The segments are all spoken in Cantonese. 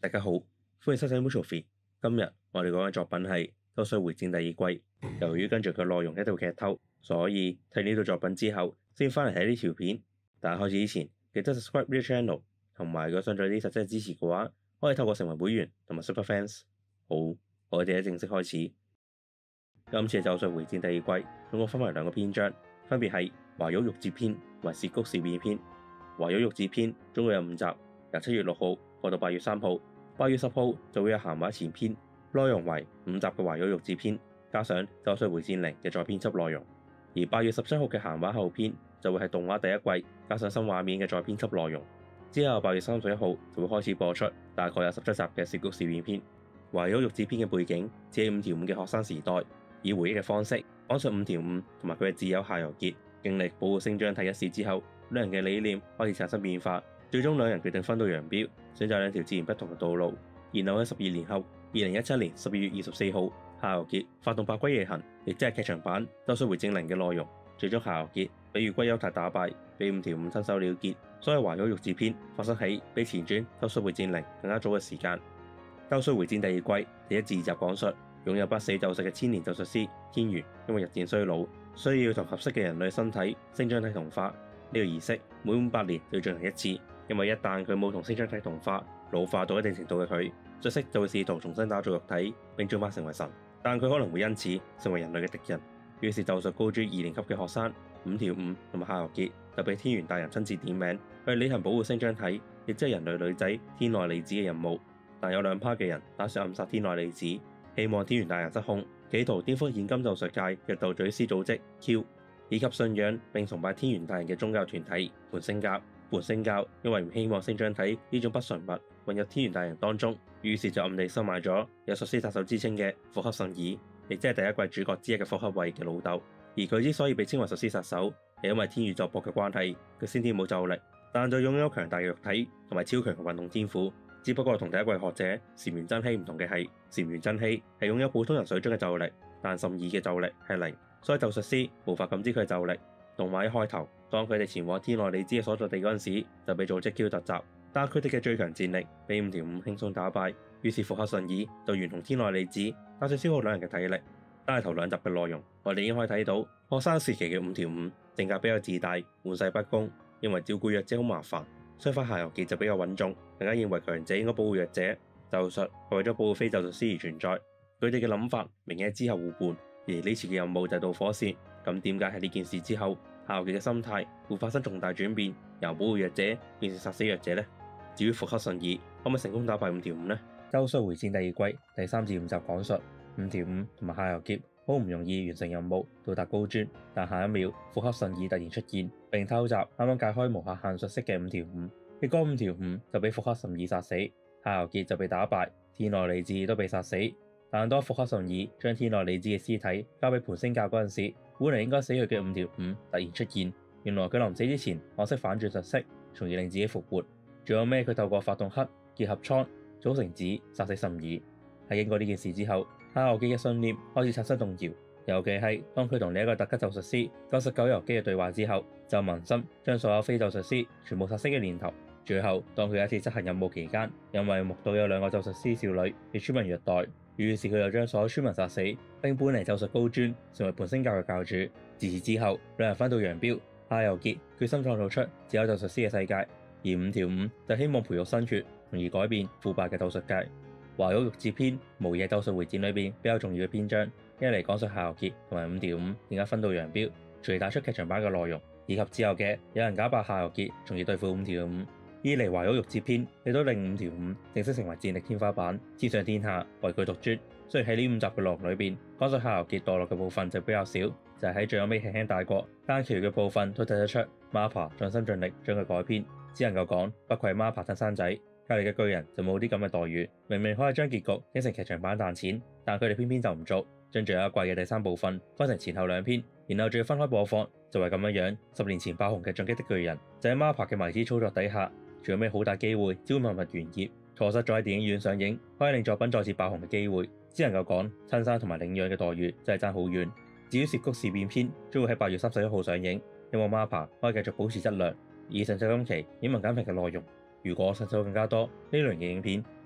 大家好，歡迎收睇 Movie。今日我哋講嘅作品係《兜率回戰》第二季。由於跟住個內容一套劇透，所以睇呢套作品之後先翻嚟睇呢條片。但係開始之前，記得 subscribe 呢個 channel， 同埋如果想再啲實際支持嘅話，可以透過成為會員同埋 super fans。好，我哋正式開始。今次嘅《兜率回戰》第二季總共分為兩個篇章，分別係懷玉玉節篇同埋涉谷事變篇。懷玉玉節篇總共有5集，由7月6號播到8月3號。8月10號就會有閒話前篇，內容為5集嘅懷玉玉節篇，加上《兜率回戰0》嘅再編輯內容。而8月17號嘅閒話後篇就會係動畫第一季，加上新畫面嘅再編輯內容。之後8月31號就會開始播出，大概有17集嘅涉谷事變篇。懷玉玉節篇嘅背景只係5條悟嘅學生時代，以回憶嘅方式講述5條悟同埋佢嘅摯友夏油傑經歷保護星漿體一事之後，兩人嘅理念開始產生變化，最終兩人決定分道揚鑣，選擇兩條截然不同嘅道路。然後喺12年後，2017年12月24號，夏油傑發動百龜夜行，亦即係劇場版《兜率回戰0》嘅內容。最終夏油傑被月龜優太打敗，被5條悟親手了結。所以懷玉玉節篇發生喺比前傳《兜率回戰0》更加早嘅時間。《兜率回戰》第二季第1至2集講述擁有不死咒術嘅千年咒術師天元，因為日漸衰老，需要同合適嘅人類身體星漿體同化。呢個儀式每500年就要進行一次，因為一旦佢冇同星漿體同化，老化到一定程度嘅佢，術式就會試圖重新打造肉體並進化成為神，但佢可能會因此成為人類嘅敵人。於是咒術高專2年級嘅學生5條悟同埋夏油傑就被天元大人親自點名去履行保護星漿體，亦即係人類女仔天內理子嘅任務。但有2派嘅人打算暗殺天內理子，希望天元大人失控，企圖顛覆現今咒術界嘅鬥嘴師組織 Q， 以及信仰並崇拜天元大人嘅宗教團體盤星教。盤星教因為唔希望星漿體呢種不純物混入天元大人當中，於是就暗地收買咗有術師殺手之稱嘅伏黑慎爾，亦即係第一季主角之一嘅伏黑衛嘅老豆。而佢之所以被稱為術師殺手，係因為天宇宙博嘅關係，佢先天冇咒力，但就擁有強大嘅肉體同埋超強嘅運動天賦。只不過同第一季學者禪原真希唔同嘅係，禪原真希係擁有普通人水準嘅咒力，但慎爾嘅咒力係0，所以咒術師無法感知佢嘅咒力。動畫一開頭，當佢哋前往天內理子嘅所在地嗰陣時，就被組織 Q 突襲，但佢哋嘅最強戰力被5條悟輕鬆打敗。於是伏黑慎爾就沿同天內理子，打算消耗兩人嘅體力。但係頭2集嘅內容，我哋已經可以睇到學生時期嘅5條悟性格比較自大，玩世不恭，認為照顧弱者好麻煩。相反夏油傑就比較穩重，更加認為強者應該保護弱者。咒術係為咗保護非咒術師而存在，佢哋嘅諗法明顯係之後互換。而呢次嘅任務就係導火線。咁點解喺呢件事之後，夏油傑嘅心態會發生重大轉變，由保護弱者變成殺死弱者呢？至於伏黑慎爾可唔可以成功打敗5條悟呢？《兜率回戰》第二季第3至5集講述5條悟同埋夏油傑好唔容易完成任務到達高專，但下一秒伏黑慎爾突然出現並偷襲啱啱解開無下限術式嘅5條悟，結果5條悟就俾伏黑慎爾殺死，夏油傑就被打敗，天內理子都被殺死。但當伏黑慎爾將天內理子嘅屍體交俾盤星教嗰陣時，本嚟應該死去嘅5條悟突然出現，原來佢臨死之前學識反轉術式，從而令自己復活。仲有咩？佢透過發動黑結合倉組成子殺死慎爾。喺經過呢件事之後，夏油傑嘅信念開始產生動搖，尤其係當佢同另一個特級咒術師99由基嘅對話之後，就萌生將所有非咒術師全部殺死嘅念頭。最後當佢有一次執行任務期間，因為目睹有2個咒術師少女被村民虐待，於是佢就將所有村民殺死，並搬離咒術高專，成為盤星教嘅教主。自此之後，兩人分道揚鑣。夏油傑決心創造出只有咒術師嘅世界，而5條悟就希望培育新血，從而改變腐敗嘅咒術界。懷玉玉節篇無疑係兜率回戰裏邊比較重要嘅篇章，一嚟講述夏油傑同埋5條悟點解分道揚鑣，從而帶出劇場版嘅內容，以及之後嘅有人假扮夏油傑，從而對付5條悟。二嚟懷玉玉節篇亦都令5條悟正式成為戰力天花板，天上天下唯佢獨尊。雖然喺呢5集嘅內容裏邊，講述夏油傑墮落嘅部分就比較少，就係喺最後尾輕輕帶過，但其餘嘅部分都睇得出 MAPPA 盡心盡力將佢改編，只能夠講不愧係 MAPPA 親生仔。隔籬嘅巨人就冇啲咁嘅待遇，明明可以將結局整成劇場版賺錢，但佢哋偏偏就唔做，將最後一季嘅第3部分分成前後2篇，然後仲要分開播放，就係咁樣樣。10年前爆紅嘅進擊的巨人就喺 MAPPA 嘅迷之操作底下，仲有咩好大機會只會默默完結，錯失咗喺電影院上映可以令作品再次爆紅嘅機會。只能夠講親生同埋領養嘅待遇真係爭好遠。至於涉谷事變篇將會喺8月31號上映，希望 MAPPA 可以繼續保持質量。以上就今期影文簡評嘅內容。如果想睇到更加多呢類型嘅影片，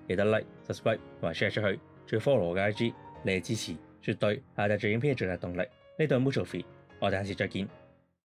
記得 like、subscribe 同埋 share 出去，仲要 follow 我嘅 IG，你嘅支持絕對係我哋製影片嘅最大動力。呢度係 Mutual Free，我哋下次再見。